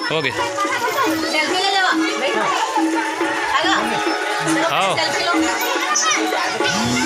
okay selfie ले लेवा भाई आगा आओ सेल्फी लो